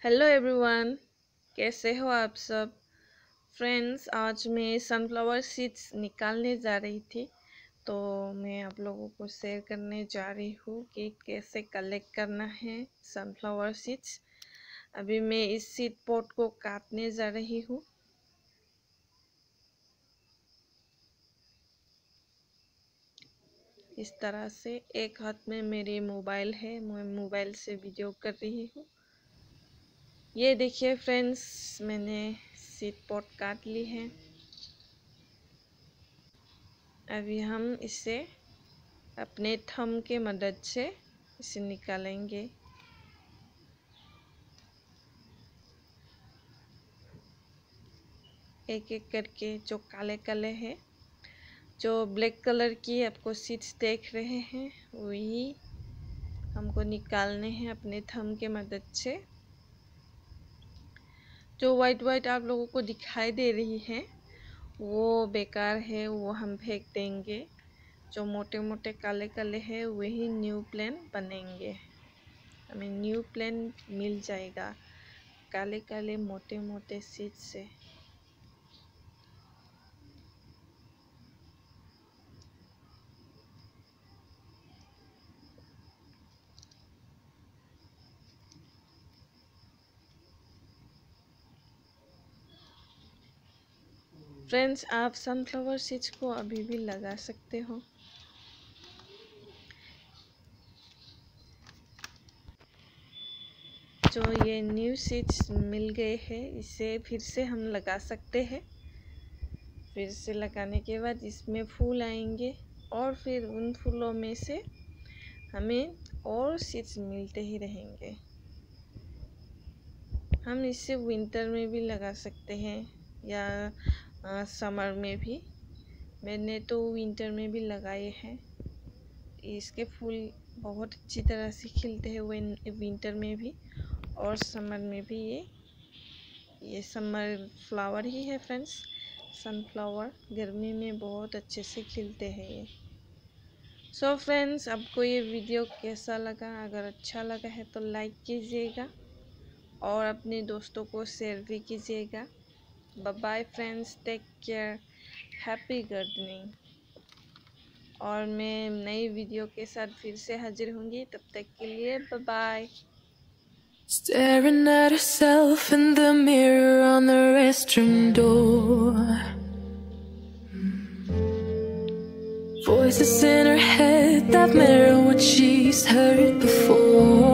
Hello everyone, कैसे हो आप सब। फ्रेंड्स, आज मैं सनफ्लावर सीड्स निकालने जा रही थी, तो मैं आप लोगों को शेयर करने जा रही हूँ कि कैसे कलेक्ट करना है सनफ्लावर सीड्स। अभी मैं इस सीड पॉट को काटने जा रही हूँ। इस तरह से एक हाथ में मेरी मोबाइल है, मैं मोबाइल से वीडियो कर रही हूँ। ये देखिए फ्रेंड्स, मैंने सीड पॉट काट ली है। अभी हम इसे अपने थंब के मदद से इसे निकालेंगे। एक एक करके जो काले काले हैं, जो ब्लैक कलर की आपको सीड्स देख रहे हैं, वही हमको निकालने हैं अपने थंब के मदद से। जो वाइट वाइट आप लोगों को दिखाई दे रही है वो बेकार है, वो हम फेंक देंगे। जो मोटे मोटे काले काले हैं वही न्यू प्लांट बनेंगे, हमें न्यू प्लांट मिल जाएगा काले काले मोटे मोटे सीड से। फ्रेंड्स, आप सनफ्लावर सीड्स को अभी भी लगा सकते हो। जो ये न्यू सीड्स मिल गए हैं, इसे फिर से हम लगा सकते हैं। फिर से लगाने के बाद इसमें फूल आएंगे और फिर उन फूलों में से हमें और सीड्स मिलते ही रहेंगे। हम इसे विंटर में भी लगा सकते हैं या समर में भी। मैंने तो विंटर में भी लगाए हैं। इसके फूल बहुत अच्छी तरह से खिलते हैं विंटर में भी और समर में भी। ये समर फ्लावर ही है फ्रेंड्स। सनफ्लावर गर्मी में बहुत अच्छे से खिलते हैं ये। सो फ्रेंड्स, आपको ये वीडियो कैसा लगा? अगर अच्छा लगा है तो लाइक कीजिएगा और अपने दोस्तों को शेयर भी कीजिएगा। Bye bye friends, take care, happy gardening. और मैं नई वीडियो के साथ फिर से हाजिर होंगी, तब तक के लिए bye bye. Staring at herself in the mirror on the restroom door. Voices in her head that mirror what she's heard before.